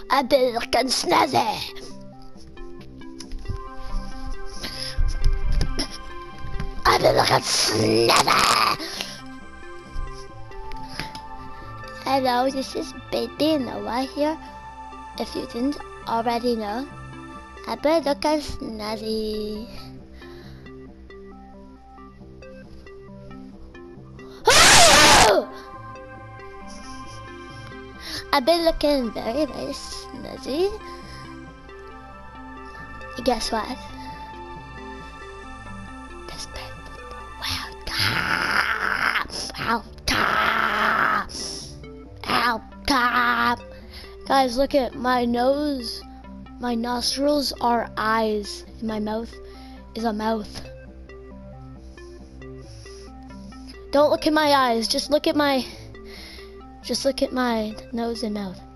I've been looking snazzy. I've been looking snazzy. Hello, this is Baby Noah here. If you didn't already know, I've been looking snazzy. I've been looking very, very snazzy. Guess what? This bird, Guys, look at my nose. My nostrils are eyes. My mouth is a mouth. Don't look at my eyes. Just look at my nose and mouth.